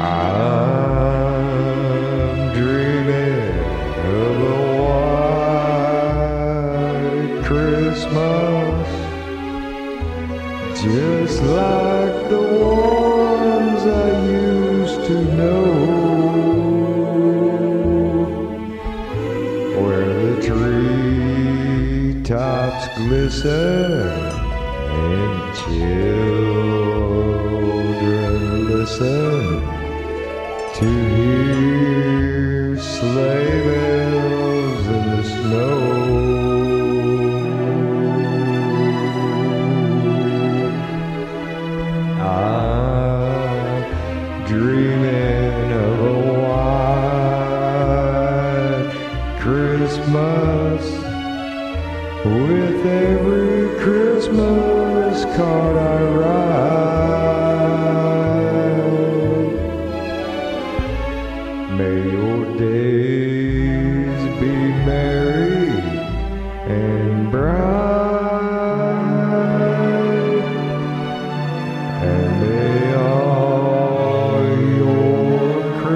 I'm dreaming of a white Christmas, just like the ones I used to know, where the treetops glisten and children listen to hear sleigh bells in the snow. I'm dreaming of a white Christmas, with every Christmas card I write. May your days be merry and bright, and may all your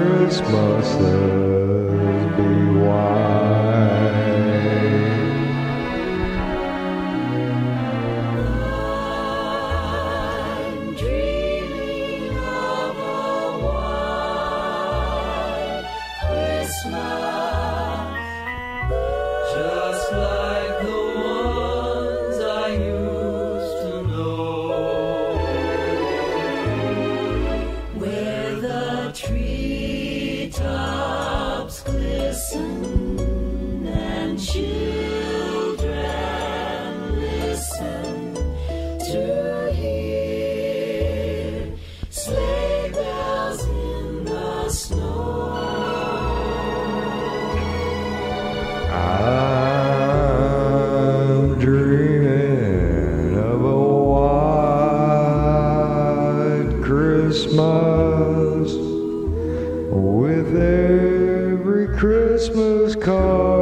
Christmases be white. I'm dreaming of a white Christmas, just like the ones I used to know, where the treetops glisten and children listen to hear sleigh bells in the snow. I'm dreaming of a white Christmas, with every Christmas card